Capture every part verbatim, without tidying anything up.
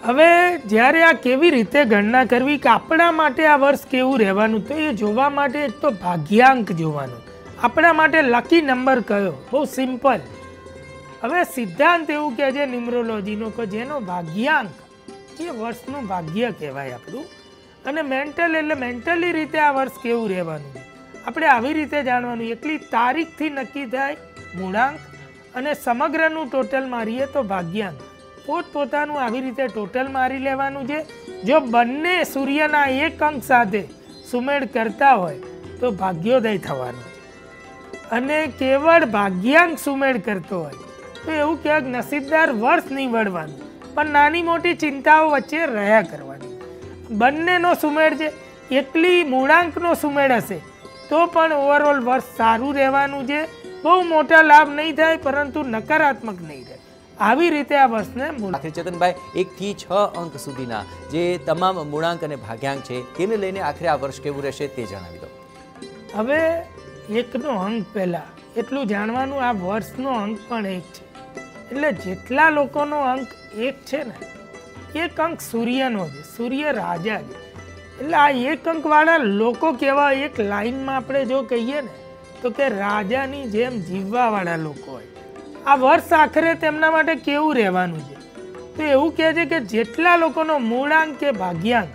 હવે જ્યારે આ કેવી રીતે ગણના કરવી કે આપણા માટે આ વર્ષ કેવું રહેવાનું, તો એ જોવા માટે એક તો ભાગ્યાંક જોવાનું, આપણા માટે લકી નંબર કયો, બહુ સિમ્પલ. હવે સિદ્ધાંત એવું કહે છે ન્યુમરોલોજીનો કે જેનો ભાગ્યાંક એ વર્ષનું ભાગ્ય કહેવાય આપણું, અને મેન્ટલ એટલે મેન્ટલી રીતે આ વર્ષ કેવું રહેવાનું આપણે આવી રીતે જાણવાનું. એટલી તારીખથી નક્કી થાય મૂળાંક, અને સમગ્રનું ટોટલ મારીએ તો ભાગ્યાંક. પોતપોતાનું આવી રીતે ટોટલ મારી લેવાનું છે. જો બંને સૂર્યના એક અંક સાથે સુમેળ કરતા હોય તો ભાગ્યોદય થવાનું, અને કેવળ ભાગ્યાંક સુમેળ કરતો હોય તો એવું ક્યાંક નસીબદાર વર્ષ નીવડવાનું, પણ નાની મોટી ચિંતાઓ વચ્ચે રહ્યા કરવાની. બંનેનો સુમેળ છે, એકલી મૂળાંકનો સુમેળ હશે તો પણ ઓવરઓલ વર્ષ સારું રહેવાનું છે. બહુ મોટા લાભ નહીં થાય, પરંતુ નકારાત્મક નહીં રહે. આવી રીતે આ વર્ષને આખરે ચેતનભાઈ એક થી છ અંક સુધીના જે તમામ મૂળાંક અને ભાગ્યાંક છે તેને લઈને આખરે આ વર્ષ કેવું રહેશે તે જણાવી દો. હવે એકનો અંક પહેલા એટલું જાણવાનું, આ વર્ષનો અંક પણ એક છે. એટલે જેટલા લોકોનો અંક એક છે ને, એક અંક સૂર્યનો છે, સૂર્ય રાજા છે. એટલે આ એક અંક વાળા લોકો કેવા, એક લાઈનમાં આપણે જો કહીએ ને તો કે રાજાની જેમ જીવવા વાળા લોકો હોય. આ વર્ષ આખરે તેમના માટે કેવું રહેવાનું છે, તો એવું કહે છે કે જેટલા લોકોનો મૂળાંક કે ભાગ્યાંક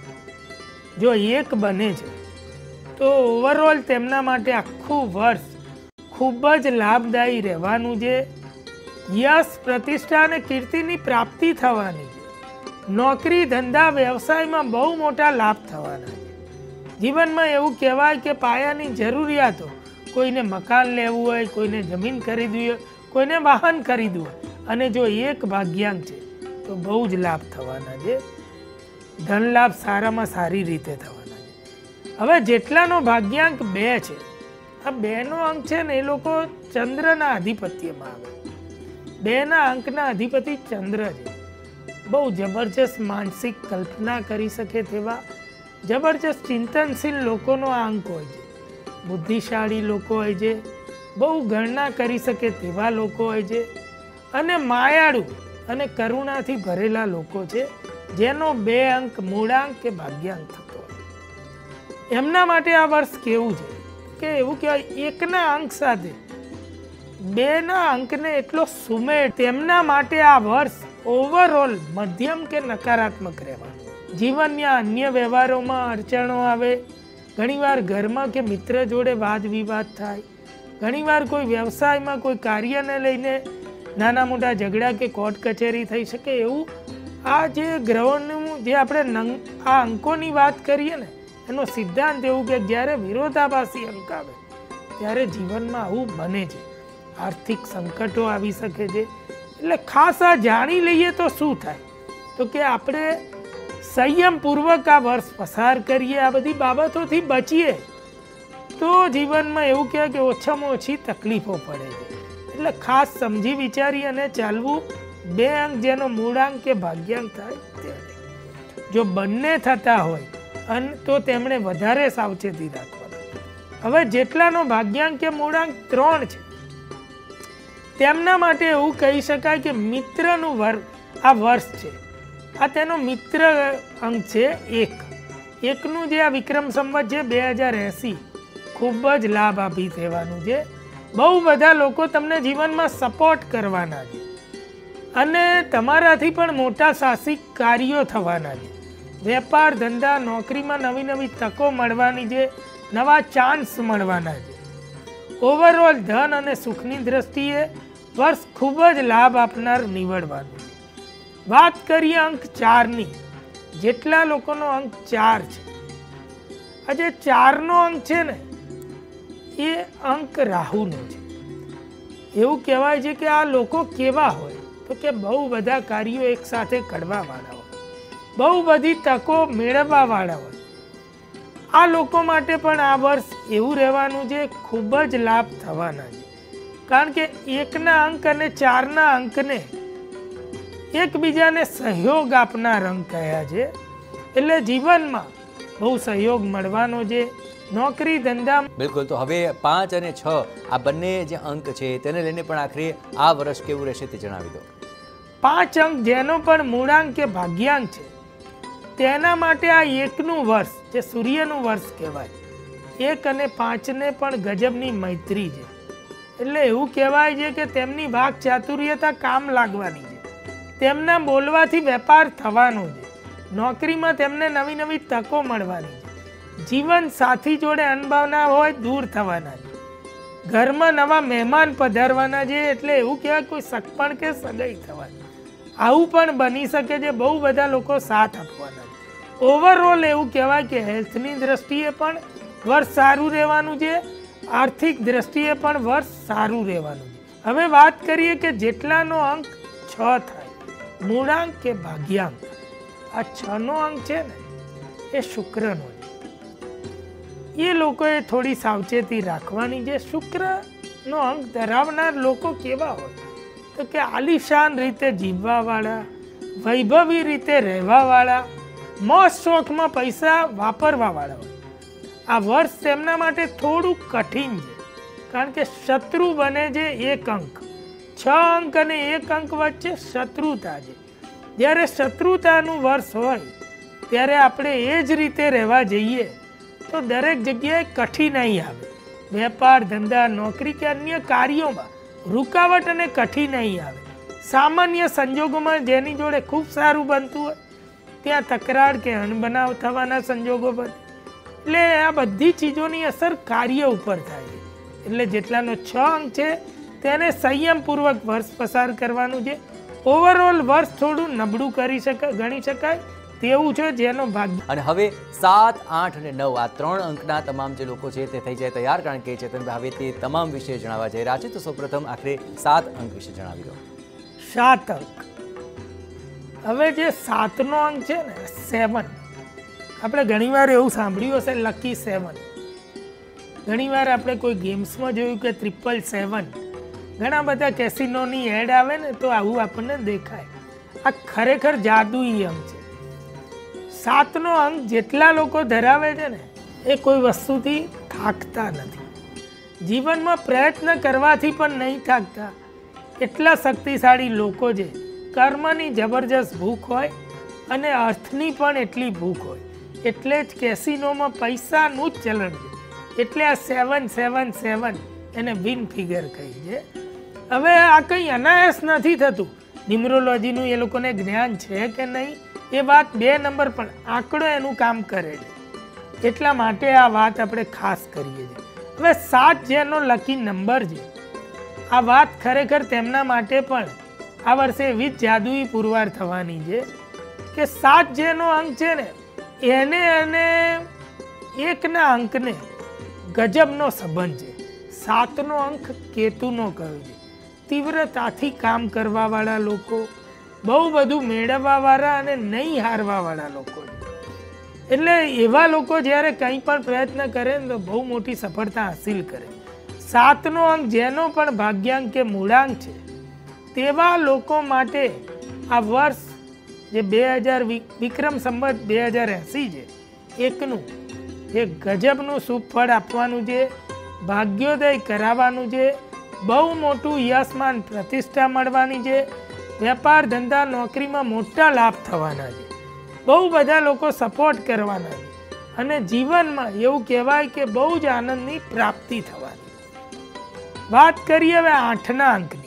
જો એક બને છે તો ઓવરઓલ તેમના માટે આખું વર્ષ ખૂબ જ લાભદાયી રહેવાનું છે. યશ, પ્રતિષ્ઠા અને કીર્તિની પ્રાપ્તિ થવાની છે. નોકરી, ધંધા, વ્યવસાયમાં બહુ મોટા લાભ થવાના છે. જીવનમાં એવું કહેવાય કે પાયાની જરૂરિયાતો, કોઈને મકાન લેવું હોય, કોઈને જમીન ખરીદવી હોય, કોઈને વાહન ખરીદવું હોય, અને જો એક ભાગ્યાંક છે તો બહુ જ લાભ થવાના છે. ધન લાભ સારામાં સારી રીતે થવાના છે. હવે જેટલાનો ભાગ્યાંક બે છે, આ બેનો અંક છે ને એ લોકો ચંદ્રના આધિપત્યમાં આવે. બેના અંકના અધિપતિ ચંદ્ર છે. બહુ જબરજસ્ત માનસિક કલ્પના કરી શકે તેવા જબરજસ્ત ચિંતનશીલ લોકોનો આ અંક હોય છે. બુદ્ધિશાળી લોકો હોય છે, બહુ ગણના કરી શકે તેવા લોકો હોય છે, અને માયાળુ અને કરુણાથી ભરેલા લોકો છે, જેનો બે અંક મૂળાંક કે ભાગ્યાંક થતો હોય. એમના માટે આ વર્ષ કેવું છે કે એવું કહેવાય એકના અંક સાથે બેના અંકને એટલો સુમેળ, તેમના માટે આ વર્ષ ઓવરઓલ મધ્યમ કે નકારાત્મક રહેવાનું. જીવનના અન્ય વ્યવહારોમાં અડચણો આવે, ઘણીવાર ઘરમાં કે મિત્ર જોડે વાદ વિવાદ થાય, ઘણીવાર કોઈ વ્યવસાયમાં કોઈ કાર્યને લઈને નાના મોટા ઝઘડા કે કોર્ટ કચેરી થઈ શકે. એવું આ જે ગ્રહોનું જે આપણે આ અંકોની વાત કરીએ ને, એનો સિદ્ધાંત એવું કે જ્યારે વિરોધાભાસી અંક આવે ત્યારે જીવનમાં આવું બને છે. આર્થિક સંકટો આવી શકે છે. એટલે ખાસ આ જાણી લઈએ તો શું થાય, તો કે આપણે સંયમપૂર્વક આ વર્ષ પસાર કરીએ, આ બધી બાબતોથી બચીએ તો જીવનમાં એવું કહે કે ઓછામાં ઓછી તકલીફો પડે છે. એટલે ખાસ સમજી વિચારી અને ચાલવું. બે અંક જેનો મૂળાંક કે ભાગ્યાંક થાય ત્યારે જો બંને થતા હોય અને તો તેમણે વધારે સાવચેતી રાખવાની. હવે જેટલાનો ભાગ્યાંક કે મૂળાંક ત્રણ છે તેમના માટે એવું કહી શકાય કે મિત્રનું વર આ વર્ષ છે. આ તેનો મિત્ર અંક છે એક. એકનું જે આ વિક્રમ સંવત છે બે હજાર એસી ખૂબ જ લાભ આપી થવાનું છે. બહુ બધા લોકો તમને જીવનમાં સપોર્ટ કરવાના છે, અને તમારાથી પણ મોટા સાહસિક કાર્યો થવાના છે. વેપાર, ધંધા, નોકરીમાં નવી નવી તકો મળવાની છે, નવા ચાન્સ મળવાના છે. ઓવરઓલ ધન અને સુખની દ્રષ્ટિએ વર્ષ ખૂબ જ લાભ આપનાર નીવડવાનું. વાત કરીએ અંક ચારની, જેટલા લોકોનો અંક ચાર છે, આ જે ચારનો અંક છે ને એ અંક રાહુનો છે. એવું કહેવાય છે કે આ લોકો કેવા હોય તો કે બહુ બધા કાર્યો એક સાથે કરવા વાળા હોય, બહુ બધી તકો મેળવવા વાળા હોય. આ લોકો માટે પણ આ વર્ષ એવું રહેવાનું છે, ખૂબ જ લાભ થવાના છે. કારણ કે એકના અંક અને ચારના અંકને એકબીજાને સહયોગ આપનાર અંક કયા છે. એટલે જીવનમાં બહુ સહયોગ મળવાનો છે. નોકરી, ધંધા. બિલકુલ. તો હવે પાંચ અને છ આ બંને જે અંક છે તેને લઈને પણ આખરે આ વર્ષ કેવું રહેશે તે જણાવી દો. પાંચ અંક જેનો પણ મૂળાંક કે ભાગ્યાંક છે તેના માટે આ એકનું વર્ષ જે સૂર્યનું વર્ષ કહેવાય, એક અને પાંચને પણ ગજબની મૈત્રી છે. એટલે એવું કહેવાય છે કે તેમની વાક ચાતુર્યતા કામ લાગવાની છે, તેમના બોલવાથી વેપાર થવાનો છે, નોકરીમાં તેમને નવી નવી તકો મળવાની છે, જીવન સાથી જોડે અનભાવના હોય દૂર થવાના છે, ઘરમાં નવા મહેમાન પધારવાના છે. એટલે એવું કહેવાય કોઈ સગપણ કે સગાઈ થવાની, આવું પણ બની શકે છે. બહુ બધા લોકો સાથ આપવાના છે. ઓવરઓલ એવું કહેવાય કે હેલ્થની દ્રષ્ટિએ પણ વર્ષ સારું રહેવાનું છે, આર્થિક દ્રષ્ટિએ પણ વર્ષ સારું રહેવાનું છે. હવે વાત કરીએ કે જેટલાનો અંક છ થાય, મૂળાંક કે ભાગ્યાંક, આ છ નો અંક છે ને એ શુક્રનો છે. એ લોકોએ થોડી સાવચેતી રાખવાની છે. શુક્રનો અંક ધરાવનાર લોકો કેવા હોય તો કે આલિશાન રીતે જીવવાવાળા, વૈભવી રીતે રહેવાવાળા, મોજ શોખમાં પૈસા વાપરવાવાળા હોય. આ વર્ષ તેમના માટે થોડું કઠિન છે, કારણ કે શત્રુ બને છે એક અંક. છ અંક અને એક અંક વચ્ચે શત્રુતા છે. જ્યારે શત્રુતાનું વર્ષ હોય ત્યારે આપણે એ જ રીતે રહેવા જઈએ તો દરેક જગ્યાએ કઠિનાઈ આવે. વેપાર ધંધા નોકરી કે અન્ય કાર્યોમાં રૂકાવટ અને કઠિનાઈ આવે. સામાન્ય સંજોગોમાં જેની જોડે ખૂબ સારું બનતું હોય ત્યાં તકરાર કે અણબનાવ થવાના સંજોગો બને. એટલે આ બધી ચીજોની અસર કાર્ય ઉપર થાય છે. એટલે જેટલાનો છ અંક છે તેને સંયમપૂર્વક વર્ષ પસાર કરવાનું છે. ઓવરઓલ વર્ષ થોડું નબળું કરી શકાય ગણી શકાય તેવું છે જેનો ભાગ્ય. અને હવે સાત આઠ અને નવ આ ત્રણ અંકના તમામ જે લોકો છે તે થઈ જાય તૈયાર, કારણ કે ચેતનભાઈ હવે તે તમામ વિશે જણાવવા જઈ રહ્યા છે. તો સૌપ્રથમ આખરે સાત અંક વિશે જણાવી દો. સાત અંક. હવે જે સાતનો અંક છે ને સેવન, આપણે ઘણીવાર એવું સાંભળ્યું હશે લકી સેવન. ઘણીવાર આપણે કોઈ ગેમ્સમાં જોયું કે ટ્રિપલ સેવન, ઘણા બધા કેસિનોની એડ આવે ને તો આવું આપણને દેખાય. આ ખરેખર જાદુઈ અંક છે. સાતનો અંક જેટલા લોકો ધરાવે છે ને એ કોઈ વસ્તુથી થાકતા નથી, જીવનમાં પ્રયત્ન કરવાથી પણ નહીં થાકતા. એટલા શક્તિશાળી લોકો છે. કર્મની જબરજસ્ત ભૂખ હોય અને અર્થની પણ એટલી ભૂખ હોય, એટલે જ કેસિનોમાં પૈસાનું જ ચલણ છે. એટલે આ સેવન સેવન સેવન એને વિન ફિગર કહી છે. હવે આ કંઈ અનાયાસ નથી થતું. ન્યુમરોલોજીનું એ લોકોને જ્ઞાન છે કે નહીં એ વાત બે નંબર, પણ આંકડો એનું કામ કરે છે. એટલા માટે આ વાત આપણે ખાસ કરીએ છીએ. હવે સાત જેનો લકી નંબર છે, આ વાત ખરેખર તેમના માટે પણ આ વર્ષે એવી જ જાદુઈ પુરવાર થવાની છે કે સાત જેનો અંક છે ને એને અને એકના અંકને ગજબનો સંબંધ છે. સાતનો અંક કેતુનો કયો છે. તીવ્રતાથી કામ કરવાવાળા લોકો, બહુ બધું મેળવવાવાળા અને નહીં હારવાવાળા લોકો છે. એટલે એવા લોકો જ્યારે કંઈ પણ પ્રયત્ન કરે ને તો બહુ મોટી સફળતા હાસિલ કરે. સાતનો અંક જેનો પણ ભાગ્યાંક કે મૂળાંક છે તેવા લોકો માટે આ વર્ષ જે બે હજાર વિક્રમ સંવત બે હજાર એંસી છે એકનું જે ગજબનું શુભ ફળ આપવાનું છે, ભાગ્યોદય કરાવવાનું છે, બહુ મોટું યશમાન પ્રતિષ્ઠા મળવાની છે, વેપાર ધંધા નોકરીમાં મોટા લાભ થવાના છે, બહુ બધા લોકો સપોર્ટ કરવાના છે અને જીવનમાં એવું કહેવાય કે બહુ જ આનંદની પ્રાપ્તિ થવાની. વાત કરીએ હવે આઠના અંકની.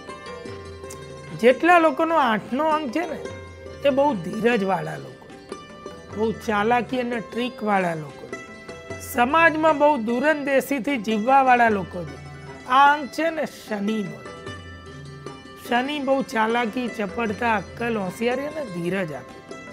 જેટલા લોકોનો આઠનો અંક છે ને એ બહુ ધીરજવાળા લોકો, બહુ ચાલાકી અને ટ્રીકવાળા લોકો છે, સમાજમાં બહુ દૂરંદેશીથી જીવવાવાળા લોકો છે. આ અંક છે ને શનિનો. શનિ બહુ ચાલાકી, ચપળતા, અક્કલ, હોશિયારી અને ધીરજ આપે.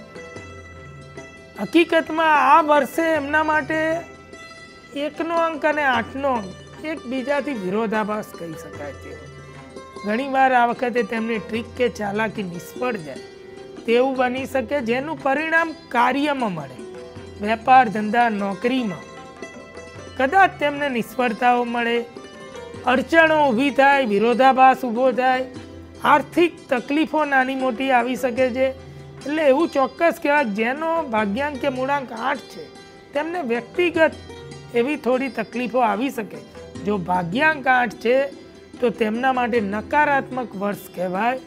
હકીકતમાં આ વર્ષે એમના માટે એકનો અંક અને આઠનો અંક એકબીજાથી વિરોધાભાસ કહી શકાય તેવો. ઘણીવાર આ વખતે તેમની ટ્રીક કે ચાલાકી નિષ્ફળ જાય તેવું બની શકે, જેનું પરિણામ કાર્યમાં મળે. વેપાર ધંધા નોકરીમાં કદાચ તેમને નિષ્ફળતાઓ મળે, અડચણો ઊભી થાય, વિરોધાભાસ ઊભો થાય, આર્થિક તકલીફો નાની મોટી આવી શકે છે. એટલે એવું ચોક્કસ કહેવાય જેનો ભાગ્યાંક કે મૂળાંક આઠ છે તેમને વ્યક્તિગત એવી થોડી તકલીફો આવી શકે. જો ભાગ્યાંક આઠ છે તો તેમના માટે નકારાત્મક વર્ષ કહેવાય.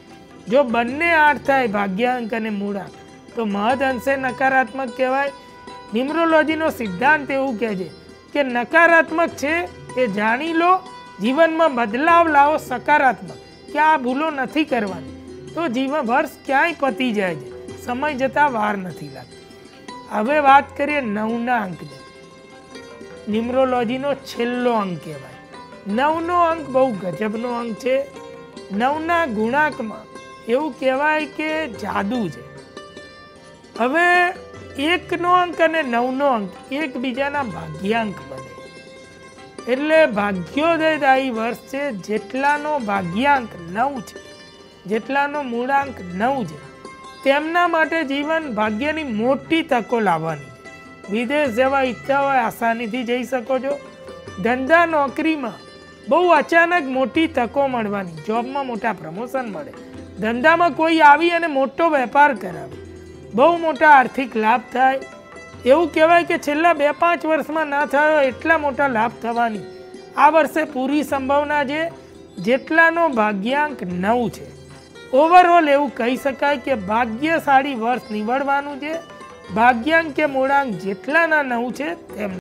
જો બંને આઠ થાય ભાગ્યાંક અને મૂળાંક તો મહદ અંશે નકારાત્મક કહેવાય. ન્યુમરોલોજીનો સિદ્ધાંત એવું કહે છે કે નકારાત્મક છે એ જાણી લો, જીવનમાં બદલાવ લાવો સકારાત્મક, કે આ ભૂલો નથી કરવાની, તો જીવન વર્ષ ક્યાંય પતી જાય છે, સમય જતાં વાર નથી લાગતી. હવે વાત કરીએ નવના અંકની. ન્યુમરોલોજીનો છેલ્લો અંક કહેવાય. નવનો અંક બહુ ગજબનો અંક છે. નવના ગુણાંકમાં એવું કહેવાય કે જાદુ છે. હવે એકનો અંક અને નવનો અંક એકબીજાના ભાગ્યાંક બને, એટલે ભાગ્યોદયદાયી વર્ષ છે. જેટલાનો ભાગ્યાંક નવ છે, જેટલાનો મૂળાંક નવ છે, તેમના માટે જીવન ભાગ્યની મોટી તકો લાવવાની. વિદેશ જવા ઈચ્છા હોય આસાનીથી જઈ શકો છો. ધંધા નોકરીમાં બહુ અચાનક મોટી તકો મળવાની, જોબમાં મોટા પ્રમોશન મળે, ધંધામાં કોઈ આવી અને મોટો વેપાર કરાવે, બહુ મોટા આર્થિક લાભ થાય. એવું કહેવાય કે છેલ્લા બે પાંચ વર્ષમાં ના થયો એટલા મોટા લાભ થવાની આ વર્ષે પૂરી સંભાવના છે. જેટલાનો ભાગ્યાંક નવ છે, ઓવરઓલ એવું કહી શકાય કે ભાગ્યશાળી વર્ષ નીવડવાનું છે. ભાગ્યાંક કે મૂળાંક જેટલાના નવ છે તેમ